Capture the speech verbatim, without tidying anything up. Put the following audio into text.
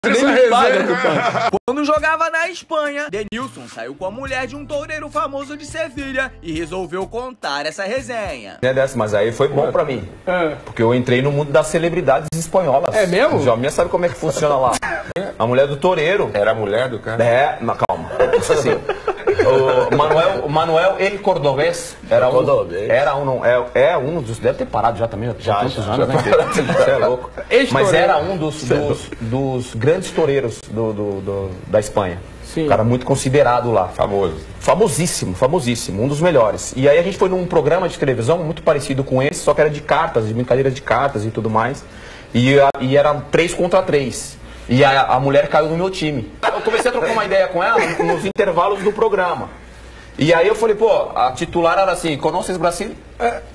Quando jogava na Espanha, Denilson saiu com a mulher de um toureiro famoso de Sevilha e resolveu contar essa resenha. É dessa, mas aí foi bom pra mim, é. Porque eu entrei no mundo das celebridades espanholas. É mesmo? O Jominha sabe como é que funciona lá. A mulher do toureiro. Era a mulher do cara? É, mas calma. Assim, o Manuel, o Manuel El Cordobés era um, Cordobés. era um, é, é um dos, deve ter parado já também, já, já tantos já, anos, já, né? Você é louco. Mas era um dos, dos, dos grandes toureiros do, do, do, da Espanha. Sim. Um cara muito considerado lá. Famoso. Famosíssimo, famosíssimo, um dos melhores. E aí a gente foi num programa de televisão muito parecido com esse, só que era de cartas, de brincadeira de cartas e tudo mais. E, a, e era três contra três. E a, a mulher caiu no meu time. Eu comecei a trocar uma ideia com ela nos intervalos do programa. E aí eu falei, pô, a titular era assim, conheces Brasil?